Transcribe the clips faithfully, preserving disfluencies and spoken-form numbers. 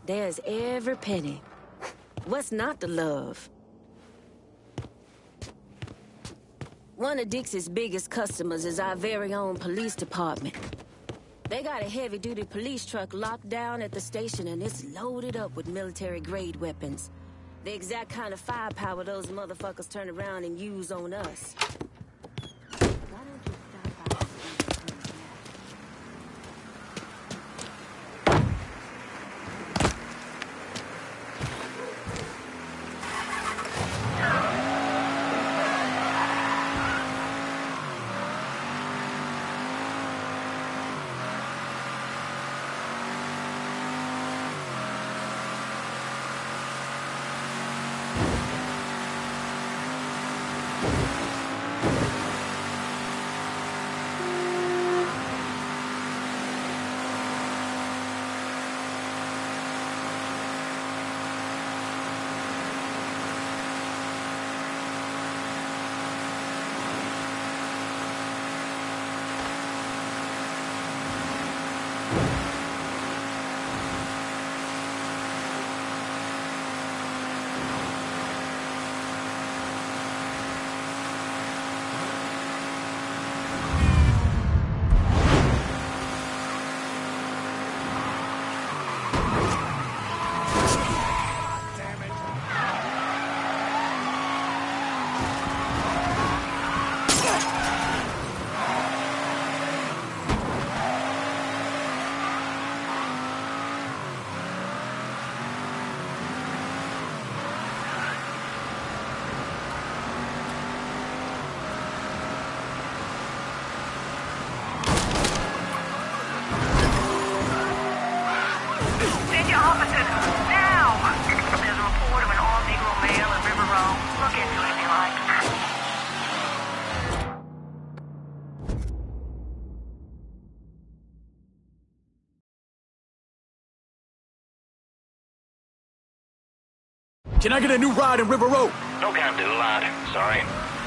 There's every penny. What's not to love? One of Dixie's biggest customers is our very own police department. They got a heavy-duty police truck locked down at the station, and it's loaded up with military-grade weapons. The exact kind of firepower those motherfuckers turn around and use on us. Can I get a new ride in River Road? No can do, lad. Sorry.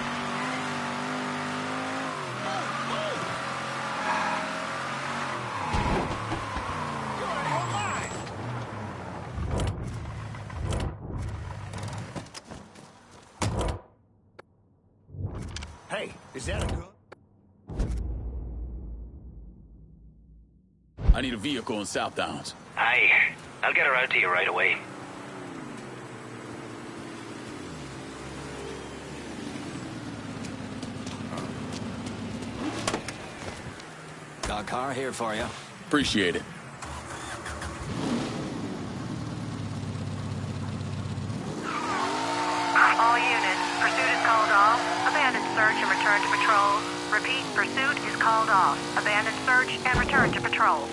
Hey, is that a gun? I need a vehicle in South Downs. Aye. I'll get her out to you right away. Got a car here for you. Appreciate it. All units, pursuit is called off. Abandon search and return to patrol. Repeat, pursuit is called off. Abandon search and return to patrol.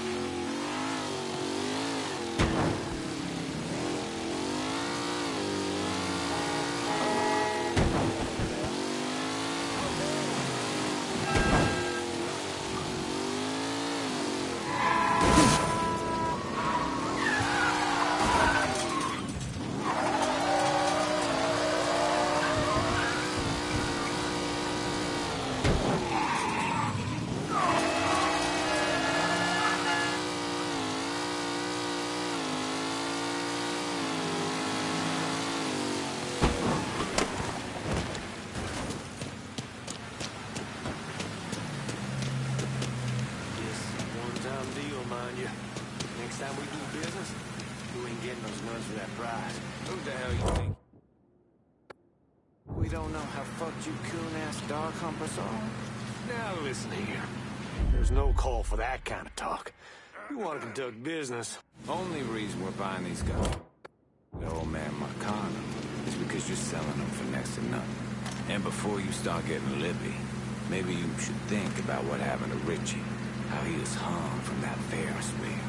Next time we do business, you ain't getting those guns for that prize. Who the hell you think? We don't know how fucked you coon-ass dog humpers are. Now listen here. There's no call for that kind of talk. We want to conduct business. Only reason we're buying these guns, the old man Marcano, is because you're selling them for next to nothing. And before you start getting lippy, maybe you should think about what happened to Richie, how he was hung from that Ferris wheel.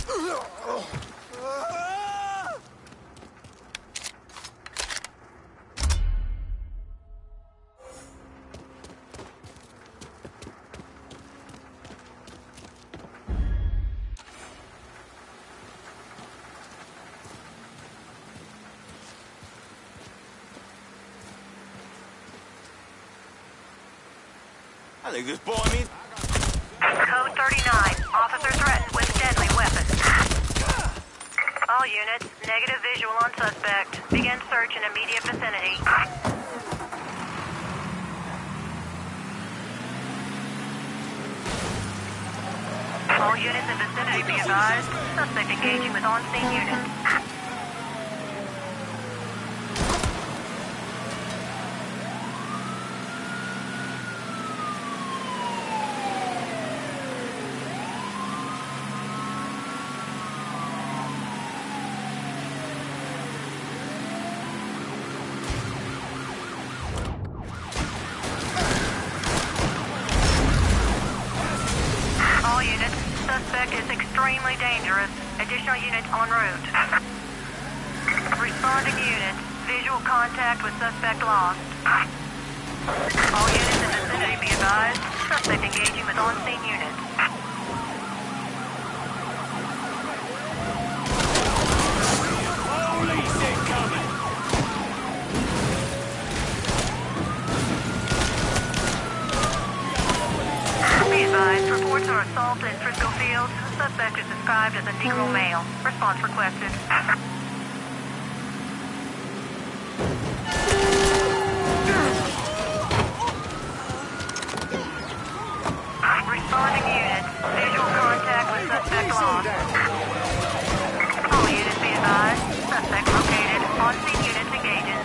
I think this boy needs... Code thirty-nine. Officer threatened with deadly weapon. All units, negative visual on suspect. Begin search in immediate vicinity. All units in vicinity be advised. Suspect engaging with on-scene units. All units, suspect is extremely dangerous. Additional units en route. Responding units, visual contact with suspect lost. All units in vicinity be advised. Suspect engaging with on-scene units. Police incoming! Be advised, reports are assault in Frisco Fields. Suspect is described as a Negro male. Response requested. Responding units, visual contact with suspect lost. All units be advised. Suspect located. On-scene units engaging.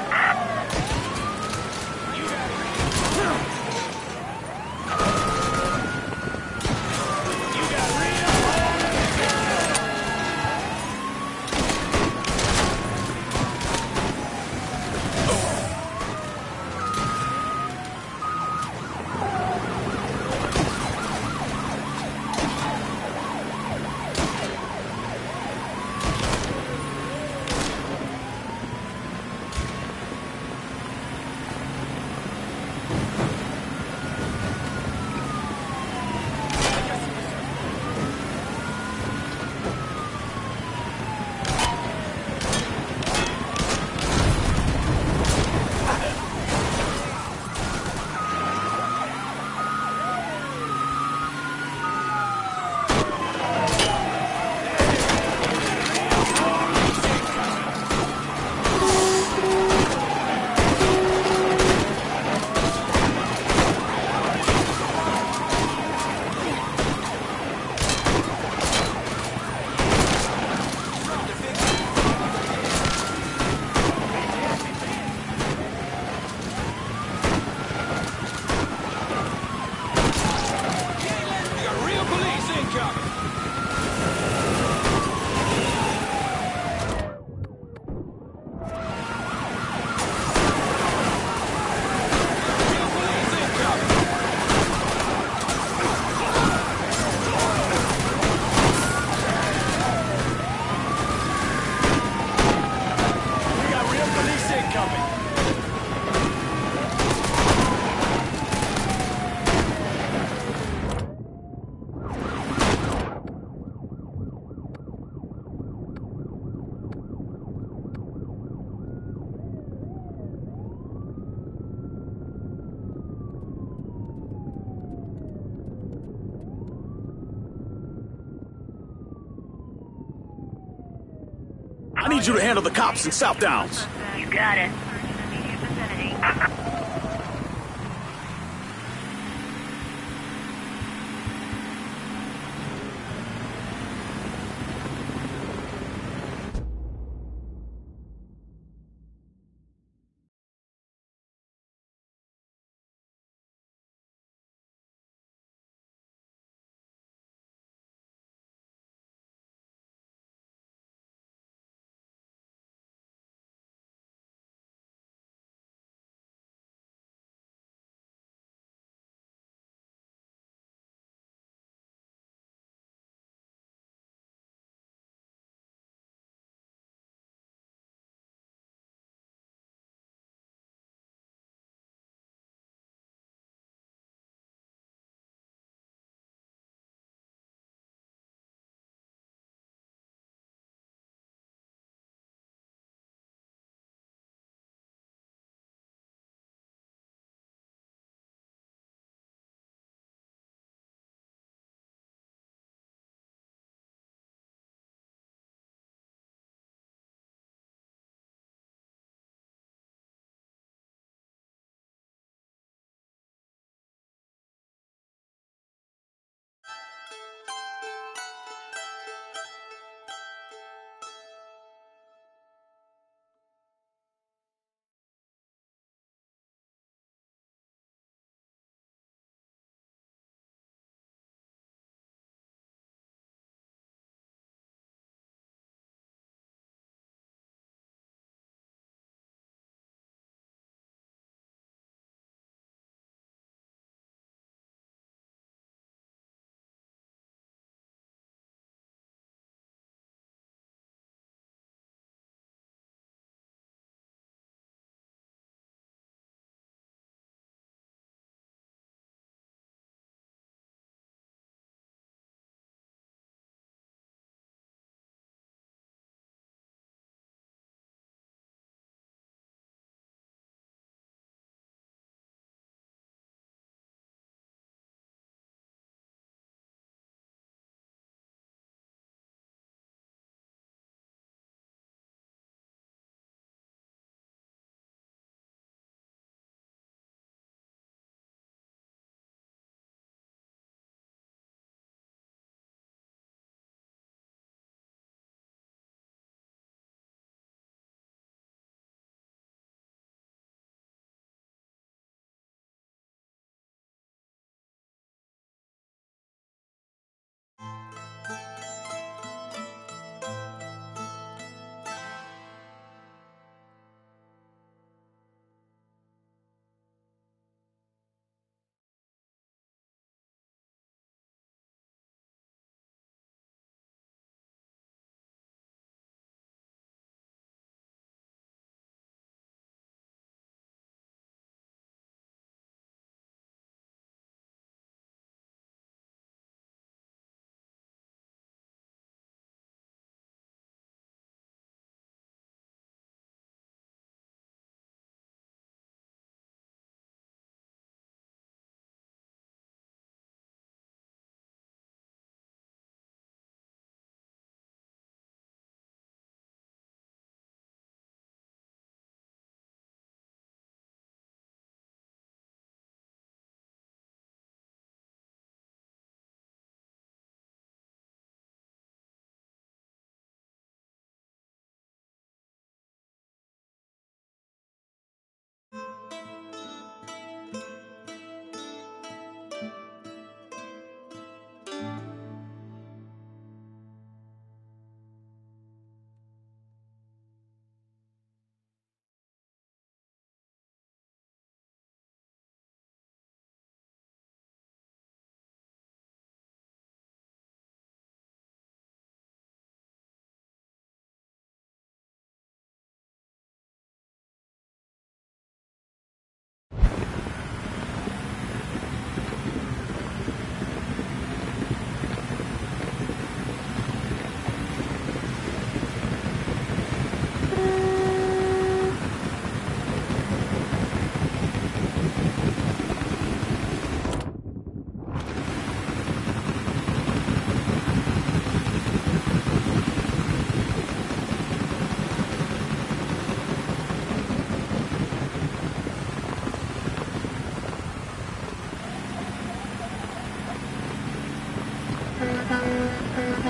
I need you to handle the cops in South Downs. You got it. Immediate vicinity.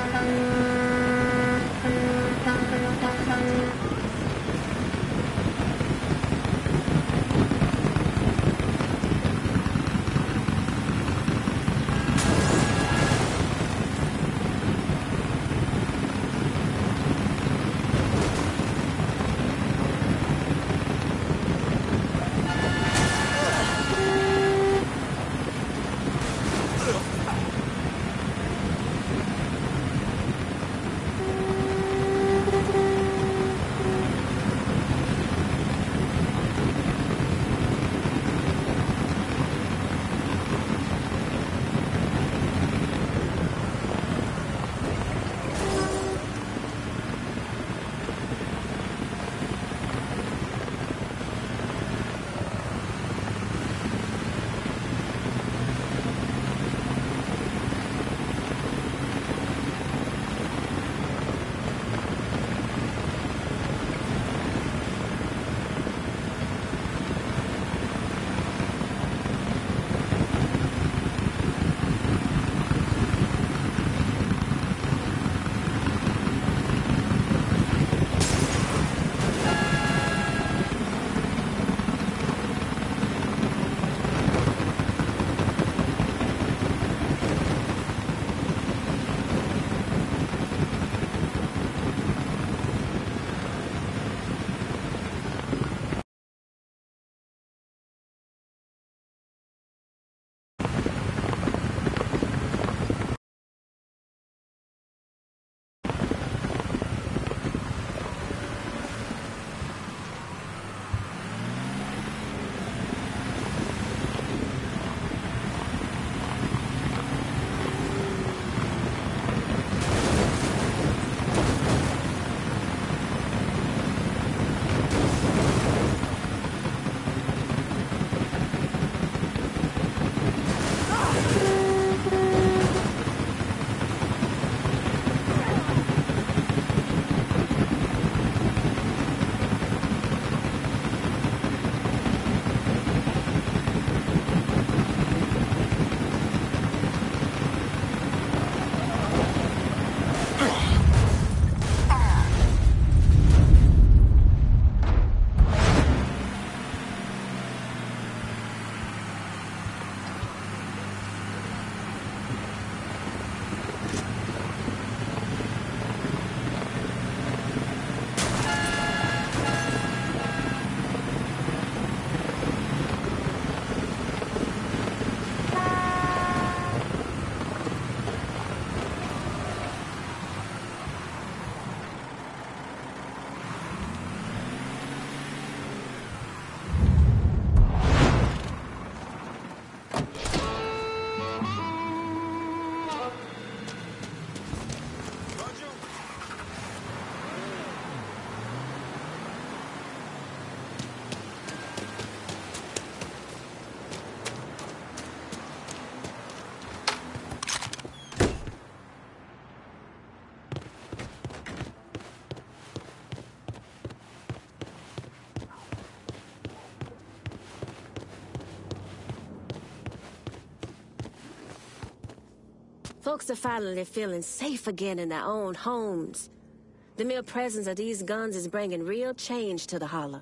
Folks are finally feeling safe again in their own homes. The mere presence of these guns is bringing real change to the Holler.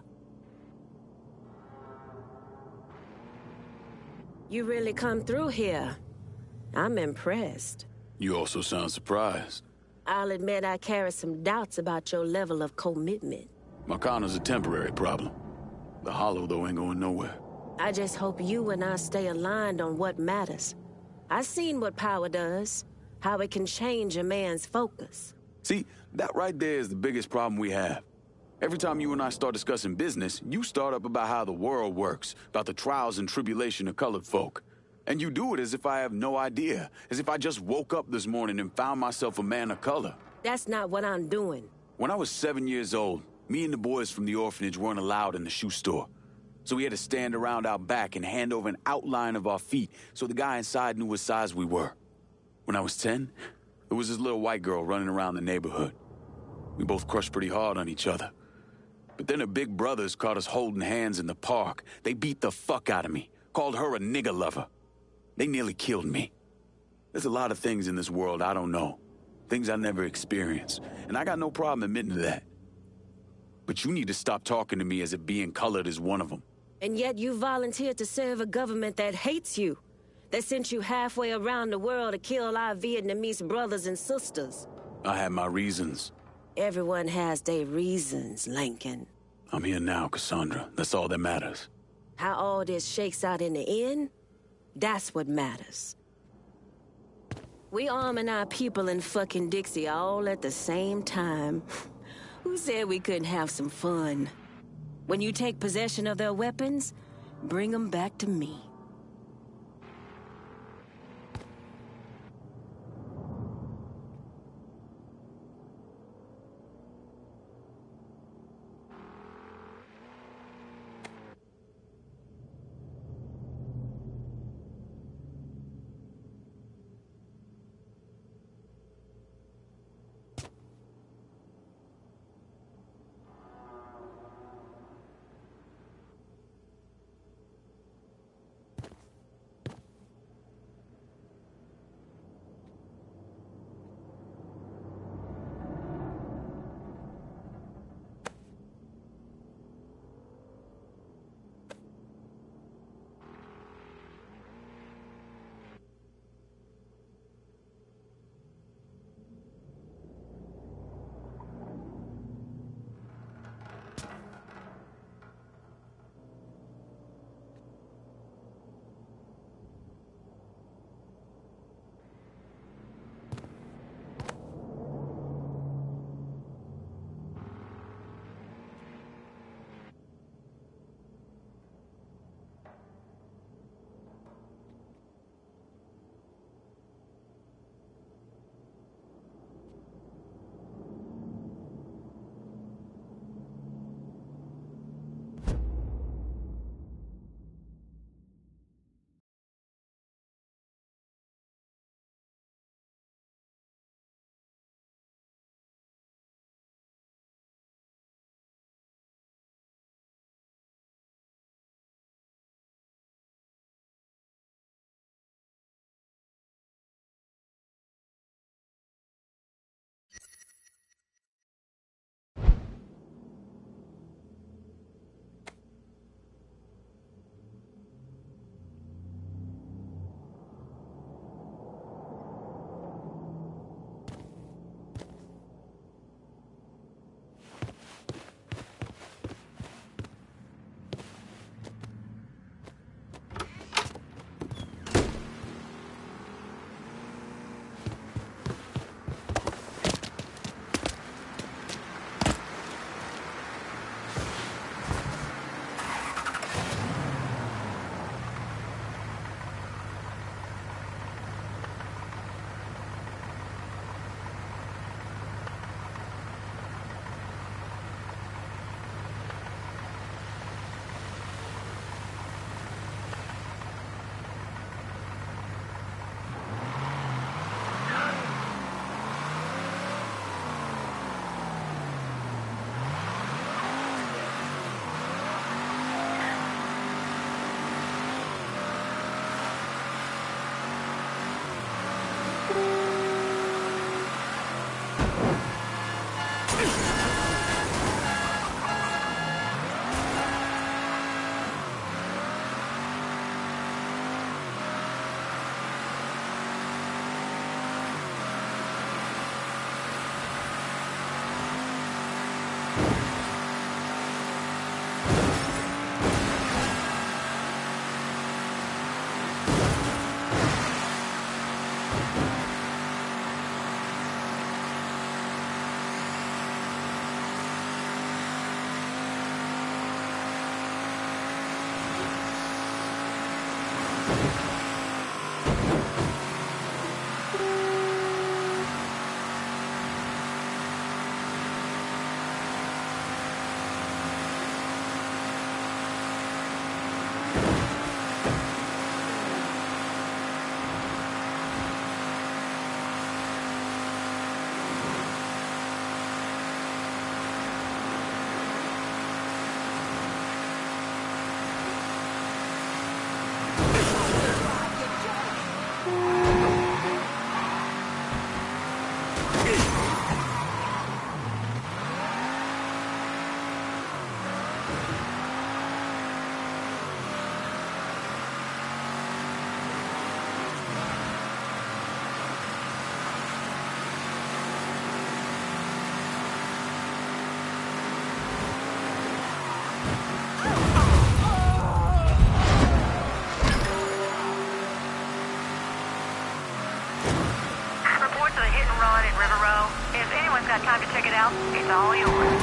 You really come through here. I'm impressed. You also sound surprised. I'll admit I carry some doubts about your level of commitment. Marcana's a temporary problem. The Hollow, though, ain't going nowhere. I just hope you and I stay aligned on what matters. I've seen what power does, how it can change a man's focus. See, that right there is the biggest problem we have. Every time you and I start discussing business, you start up about how the world works, about the trials and tribulation of colored folk. And you do it as if I have no idea, as if I just woke up this morning and found myself a man of color. That's not what I'm doing. When I was seven years old, me and the boys from the orphanage weren't allowed in the shoe store. So we had to stand around out back and hand over an outline of our feet so the guy inside knew what size we were. When I was ten, there was this little white girl running around the neighborhood. We both crushed pretty hard on each other. But then her big brothers caught us holding hands in the park. They beat the fuck out of me, called her a nigger lover. They nearly killed me. There's a lot of things in this world I don't know. things I never experienced, and I got no problem admitting to that. But you need to stop talking to me as if being colored is one of them. And yet you volunteered to serve a government that hates you, that sent you halfway around the world to kill our Vietnamese brothers and sisters. I had my reasons. Everyone has their reasons, Lincoln. I'm here now, Cassandra. That's all that matters. How all this shakes out in the end, that's what matters. We arming our people in fucking Dixie all at the same time. Who said we couldn't have some fun? When you take possession of their weapons, bring them back to me. hit and run in River Row. If anyone's got time to check it out, it's all yours.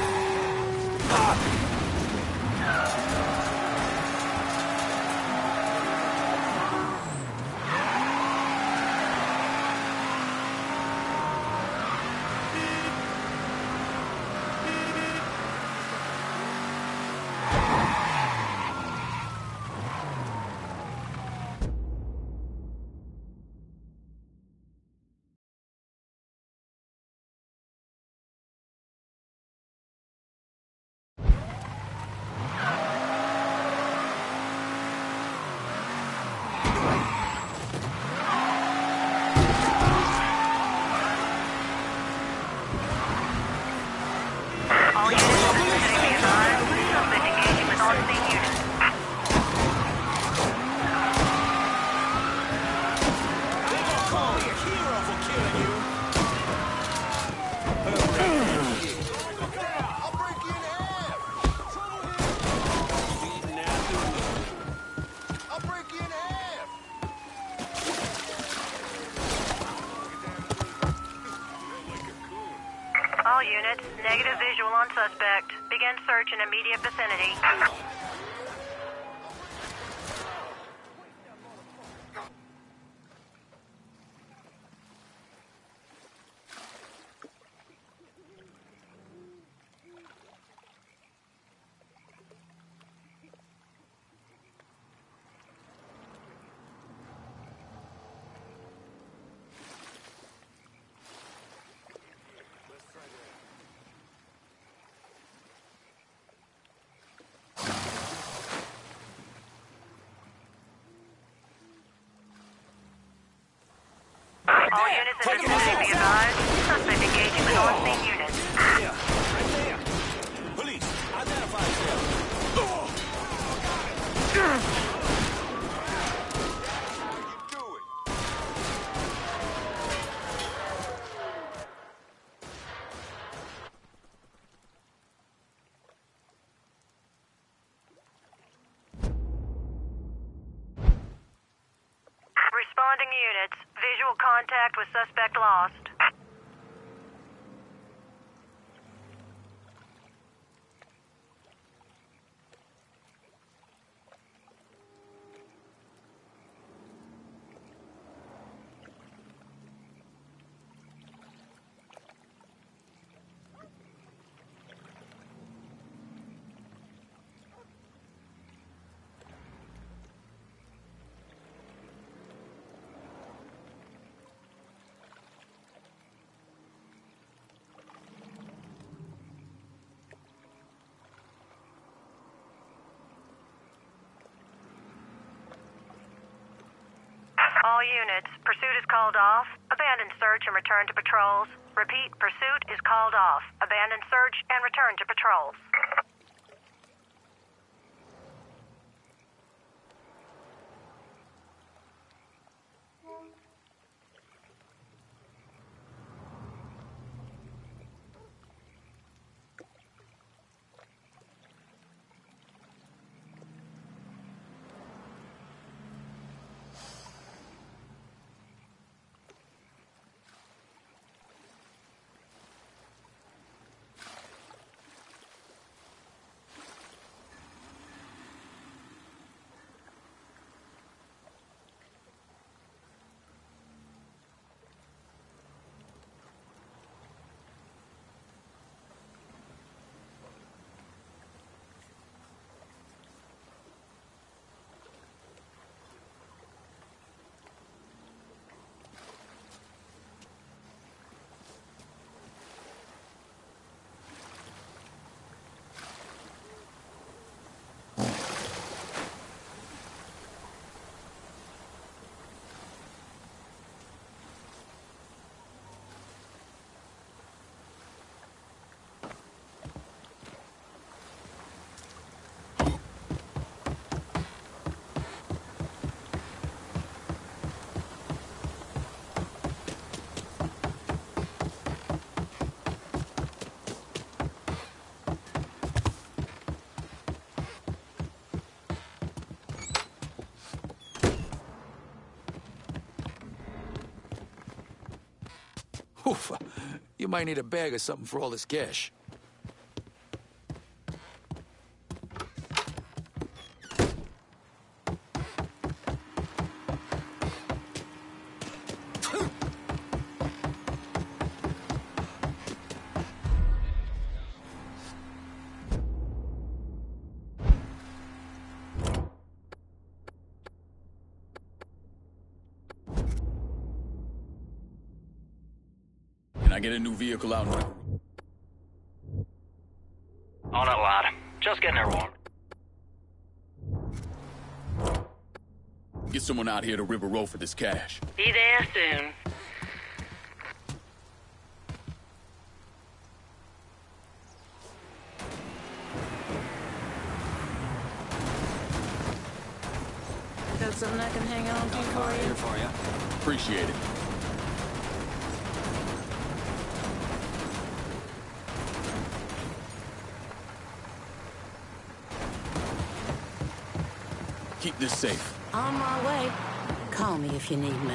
All units, stay advised. Suspect engaging with on-scene units. Call me a hero for killing you. I'll break you in half. I'll break you in half. All units, negative visual on suspect. Begin search in immediate vicinity. All units in vicinity be advised. Suspect engaging with on-scene units. Yeah, right there. Police, identify yourself. How you do it? Responding units. Visual contact with suspect lost. All units, pursuit is called off. Abandon search and return to patrols. Repeat, pursuit is called off. Abandon search and return to patrols. Oof. You might need a bag or something for all this cash. Can I get a new vehicle out? On it, lad. Just getting her warm. Get someone out here to River Road for this cash. Be there soon. Got something I can hang on to for you? Here for you. Appreciate it. Keep this safe. On my way. Call me if you need me.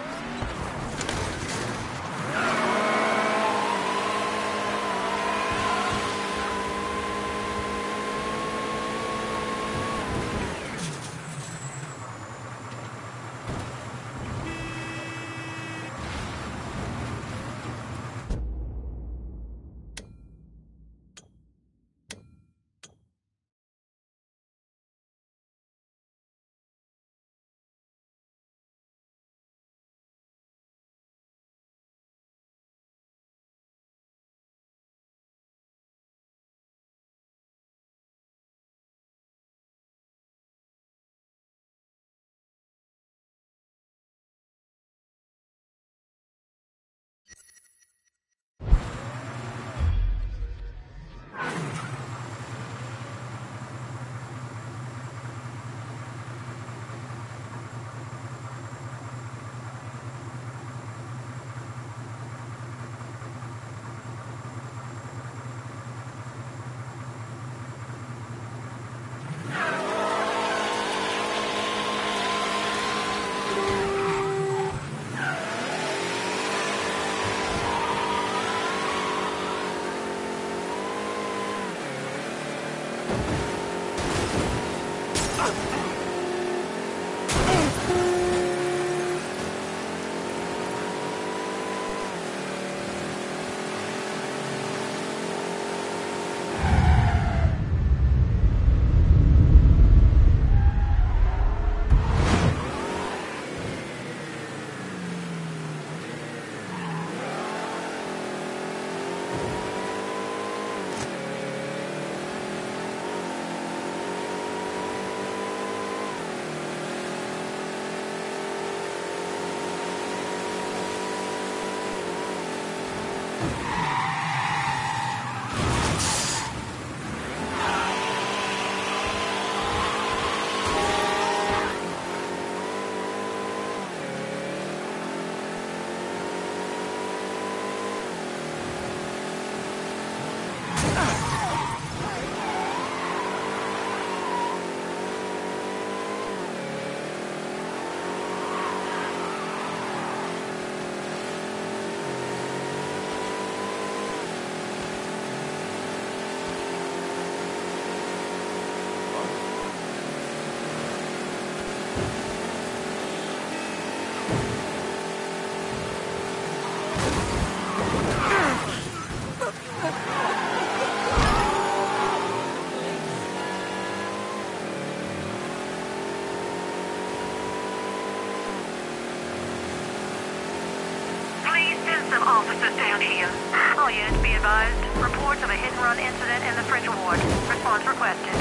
Officers down here. All units be advised. Reports of a hit-and-run incident in the French Ward. Response requested.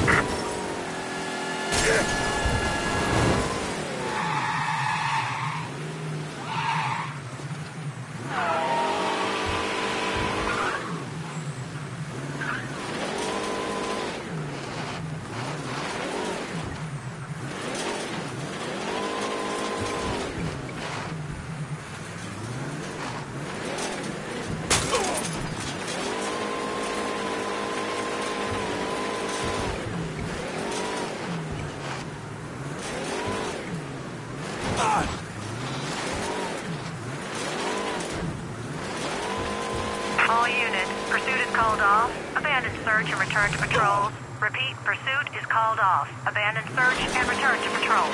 called off. Abandon search and return to patrols. Repeat, pursuit is called off. Abandon search and return to patrol.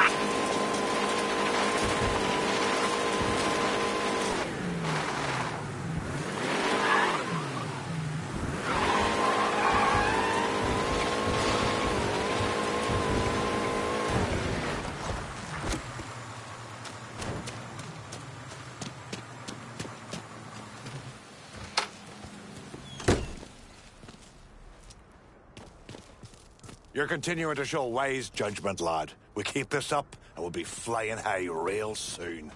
You're continuing to show wise judgment, lad. We keep this up, and we'll be flying high real soon.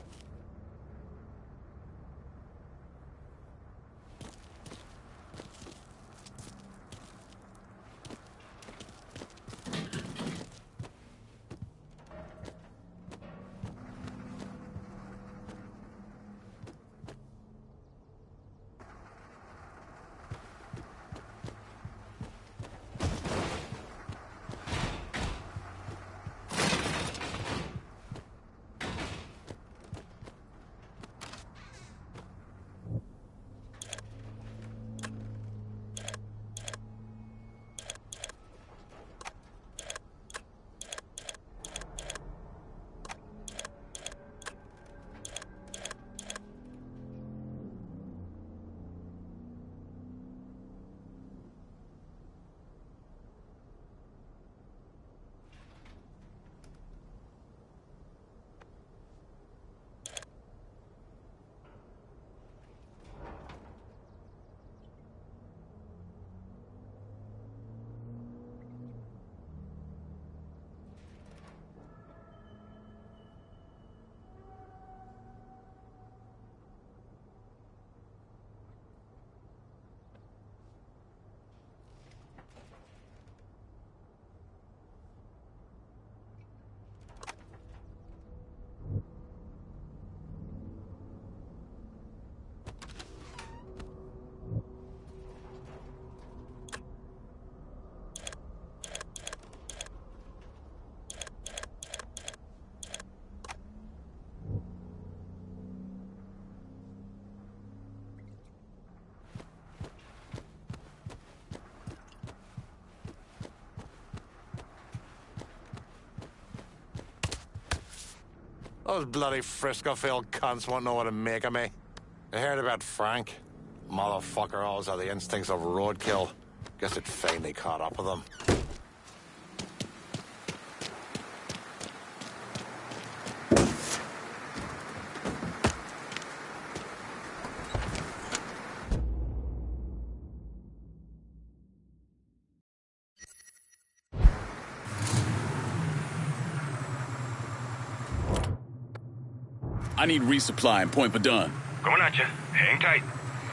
Those bloody Frisco-filled cunts won't know what to make of me. I heard about Frank. Motherfucker always had the instincts of roadkill. Guess it finally caught up with him. I need resupply in Point Badun. Coming at you. Hang tight.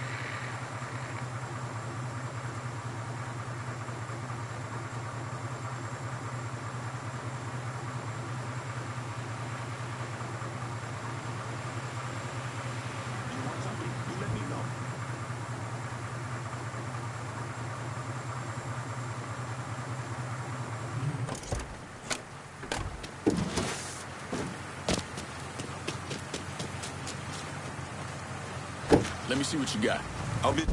Let me see what you got. I'll be...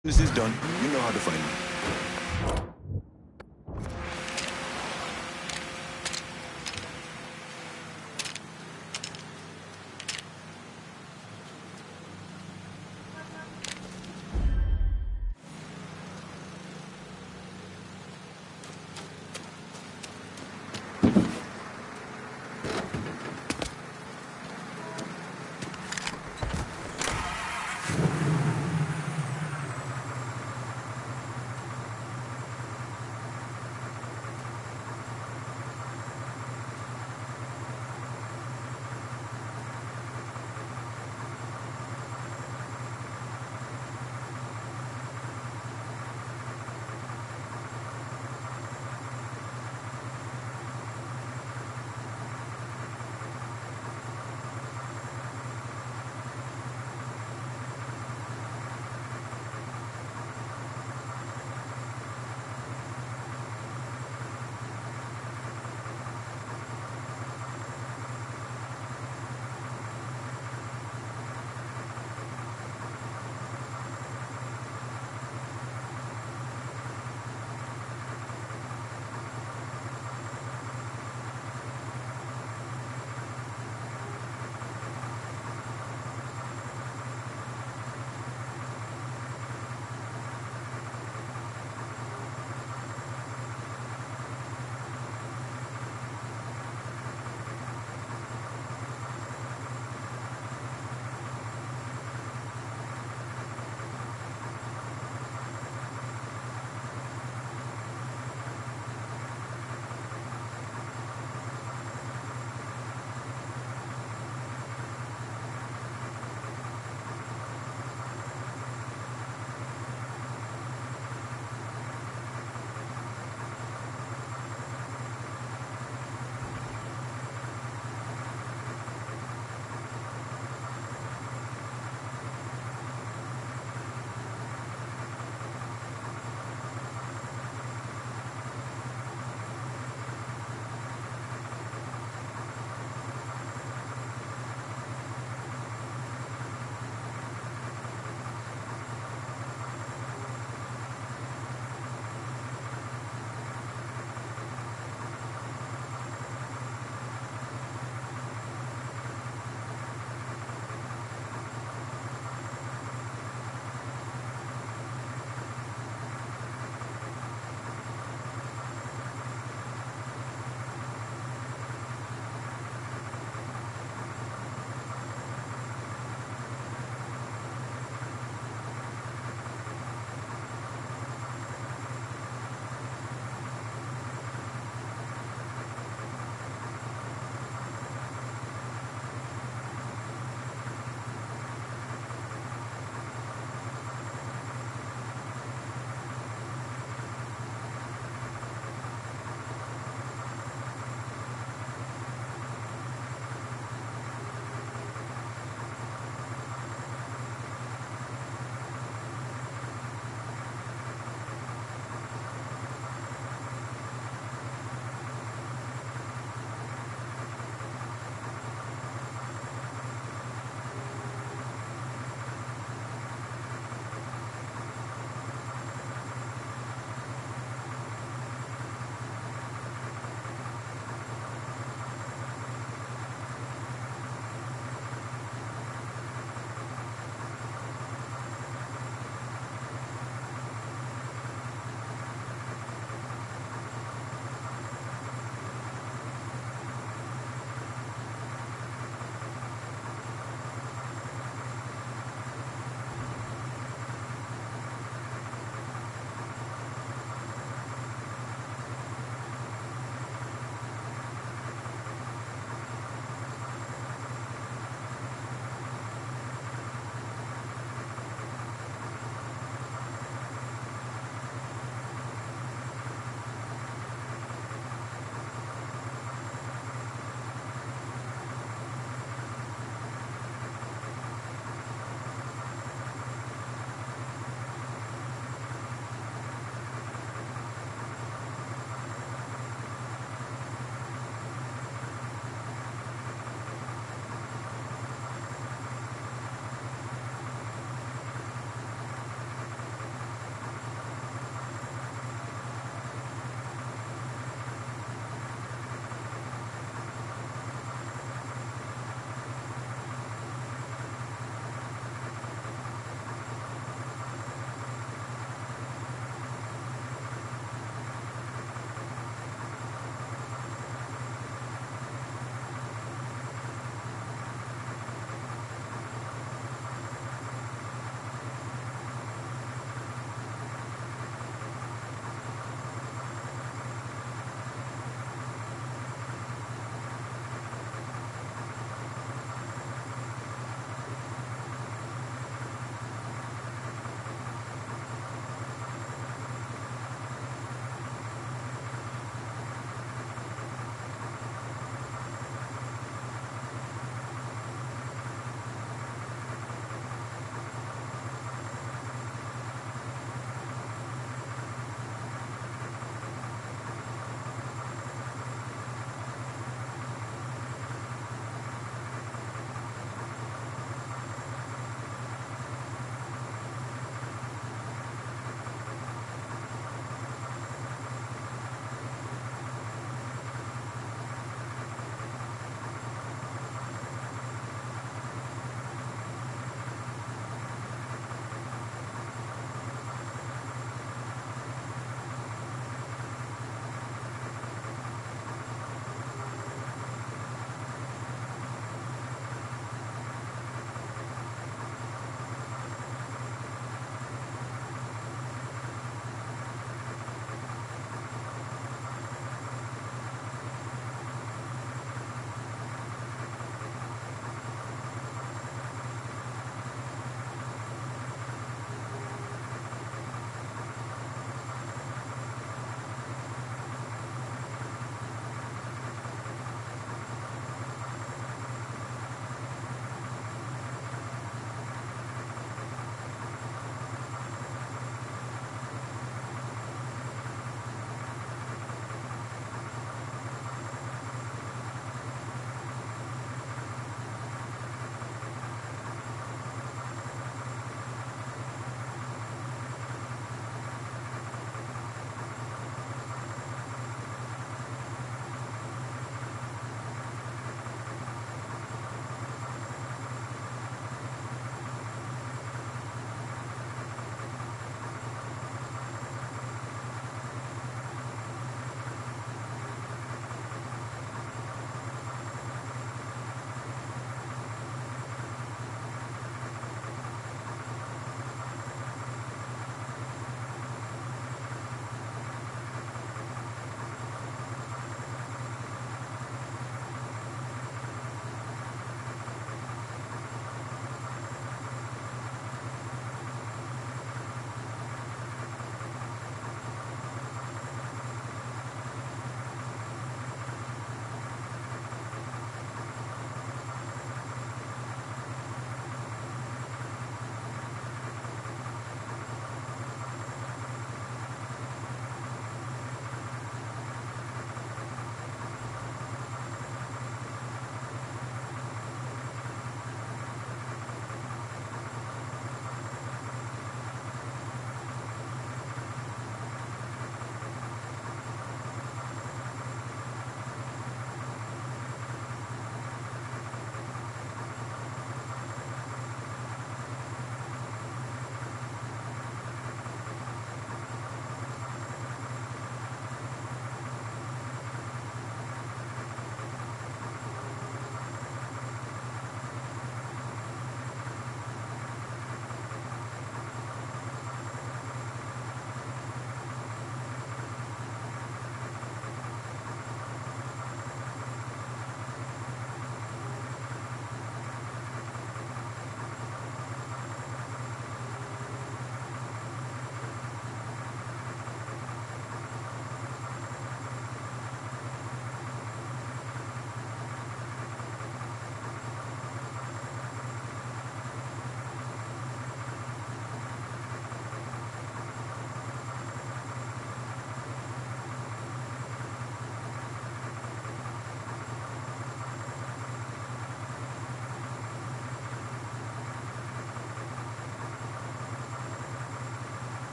This is done. You know how to find me.